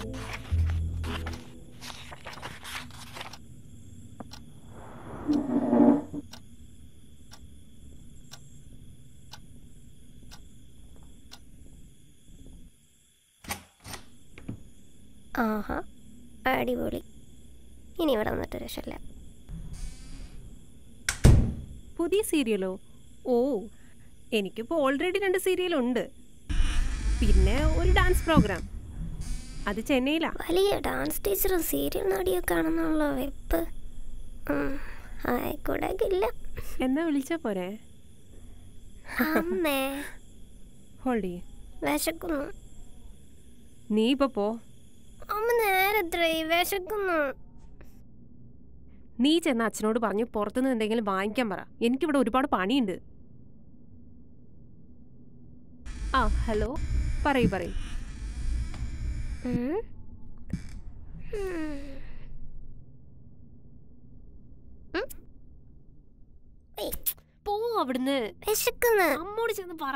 ആഹാ, അടിപൊളി. ഇനി ഇവിടെ വന്നിട്ട് രക്ഷയില്ല. പുതിയ സീരിയലോ? ഓ, എനിക്കിപ്പോൾ ഓൾറെഡി 2 സീരിയലുണ്ട്. പിന്നെ ഒരു ഡാൻസ് പ്രോഗ്രാം, അത് ചെന്നൈയിലാ. വലിയ ഡാൻസ് ടീച്ചറും സീരിയൽ നടിയൊക്കെ ആണെന്നുള്ള വെപ്പ് ആയിക്കൂടാക്കില്ല. എന്നാ വിളിച്ചാ പോരെ? അമ്മേ ഹോൾഡി, വിശക്കുന്നു. നീ ഇപ്പൊ പോ. അമ്മ നേരത്രേ വിശക്കുന്നു. നീ ചെന്ന അച്ഛനോട് പറഞ്ഞു പുറത്തുനിന്ന് എന്തെങ്കിലും വാങ്ങിക്കാൻ പറ. എനിക്കിവിടെ ഒരുപാട് പണിയുണ്ട്. ആ ഹലോ, പറയൂ. പോ അവിടുന്ന്. വിശക്കുന്നു. അമ്മോട് ചെന്ന് പറ.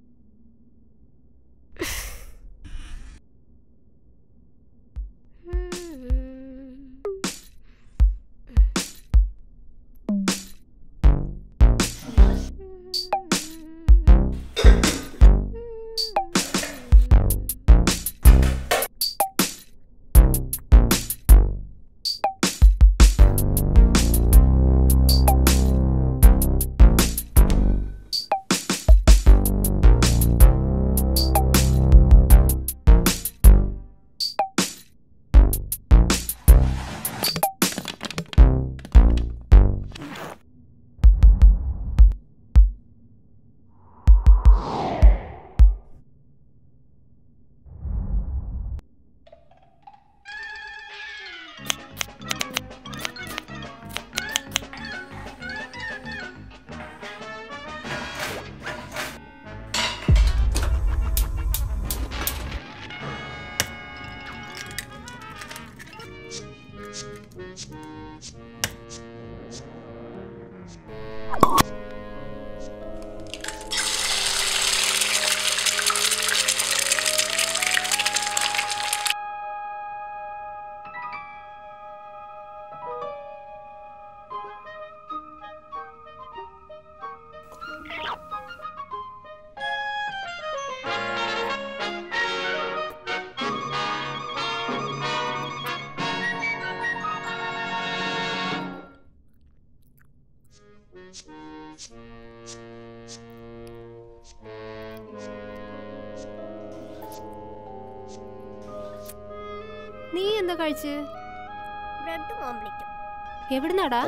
നീ എന്താ കഴിച്ച്? ബ്രെഡും ഓംലെറ്റും. എവിടുന്നാടാ?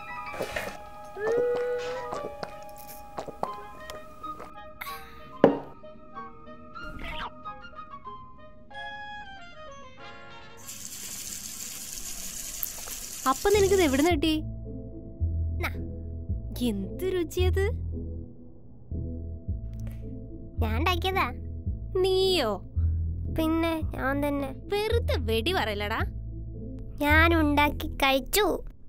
അപ്പൊ നിനക്കിത് എവിടുന്ന് കിട്ടി? എന്ത് രുചിയത്? ഞാൻ ഉണ്ടാക്കിയതാ. നീയോ? പിന്നെ ഞാൻ തന്നെ. വെറുതെ വെടി പറയലടാ. ഞാൻ ഉണ്ടാക്കി കഴിച്ചു.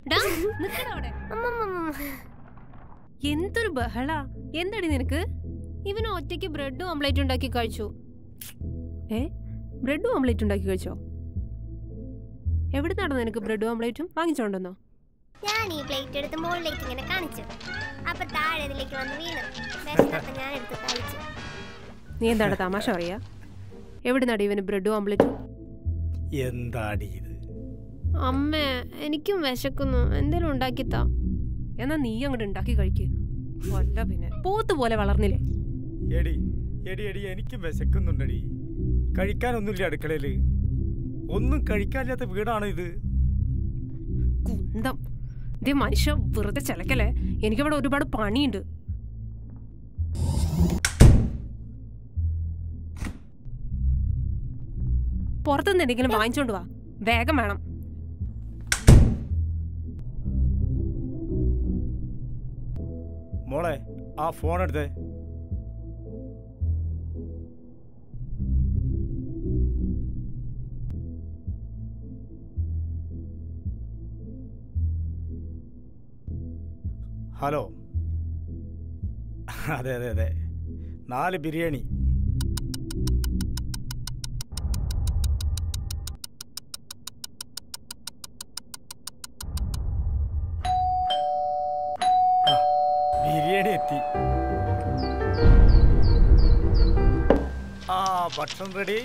എന്തൊരു ബഹള! എന്തടി നിനക്ക്? ഇവന് ഒറ്റയ്ക്ക് ബ്രെഡും ഓംലേറ്റ് ഉണ്ടാക്കി കഴിച്ചു. ബ്രെഡും ഓംലേറ്റ് ഉണ്ടാക്കി കഴിച്ചോ? എവിടുന്നാണോ നിനക്ക് ബ്രെഡും ഓംലേറ്റും? വാങ്ങിച്ചോണ്ടെന്നോ? ഞാൻ ഈ പ്ലേറ്റ് എടുത്ത് മുകളിലേക്ക് ഇങ്ങനെ കാണിച്ചു. അപ്പൊ താഴെ ഇതിലേക്ക് വന്ന് വീണു. ഞാൻ എടുത്ത് കഴിച്ചു. നീ എന്താണ് തമാശ പറയാ? എവിടുന്നാടി ഇവന് ബ്രെഡും ഓംലേറ്റും? എന്താടി ഇത്? അമ്മേ, എനിക്കും വിശക്കുന്നു. എന്തേലും ഉണ്ടാക്കിത്താ. എന്നാ നീ അങ്ങോട്ട് ഉണ്ടാക്കി കഴിക്ക്. അല്ല പിന്നെ പോത്ത് പോലെ വളർന്നില്ലേ? എടി എടി എടി എനിക്കും വിശക്കുന്നുണ്ടടി. കഴിക്കാനൊന്നുമില്ല അടുക്കളയില്. ഒന്നും കഴിക്കാനില്ലാത്ത വീടാണ് ഇത്. കുന്തം. ഇതേ മനുഷ്യ വെറുതെ ചിലക്കല്ലേ. എനിക്കവിടെ ഒരുപാട് പണിയുണ്ട്. പുറത്തുനിന്ന് എന്തെങ്കിലും വാങ്ങിച്ചോണ്ട് വാ. വേഗം വേണം. മോളെ, ആ ഫോൺ എടുത്തേ. ഹലോ. അതെ അതെ അതെ, 4 ബിരിയാണി. എത്തി. ആ ഭക്ഷണം റെഡി.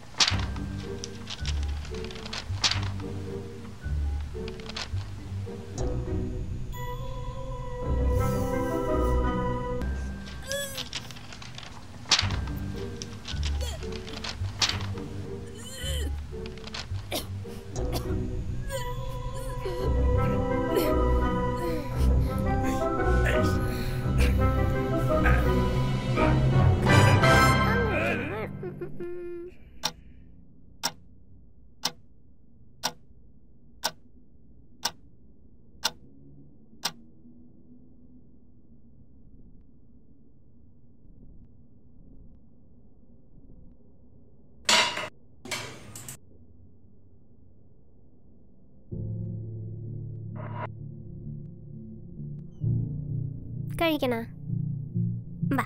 കഴിക്കണ വാ.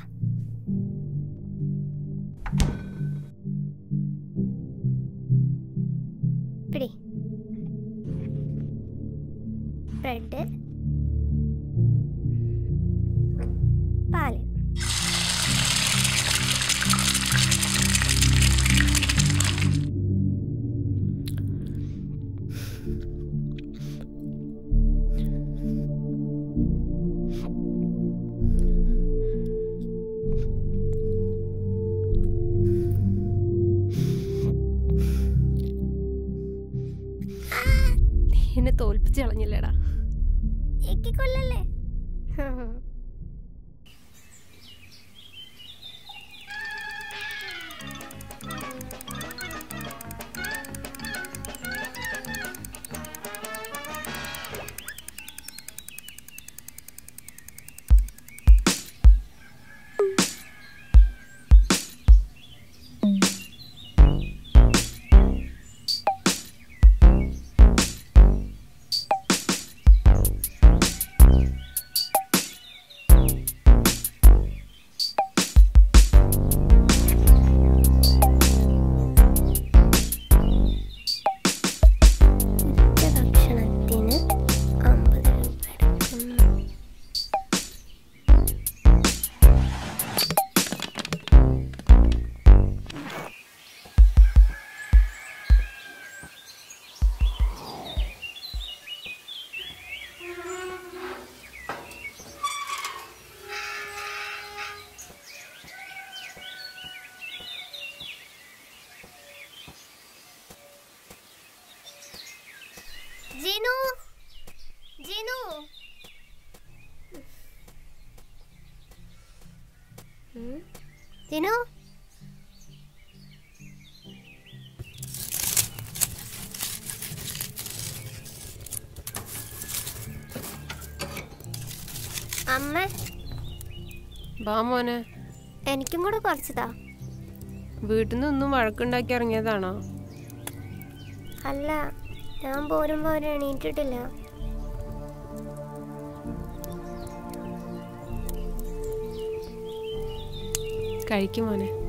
പിടി. ബ്രെഡ്, പാല്. എന്നെ തോൽപ്പിച്ച് കളഞ്ഞില്ലേടാ. കൊല്ലല്ലേ. ജിനു, ജിനു. ജിനു, അമ്മ. വാ മോനെ. എനിക്കും കൂടെ കുറച്ചതാ. വീട്ടിൽ നിന്നൊന്നും വഴക്കുണ്ടാക്കി ഇറങ്ങിയതാണോ? അല്ല, ഞാൻ പോരുമ്പോ അവര് എണീറ്റിട്ടില്ല. കഴിക്കും മോനെ.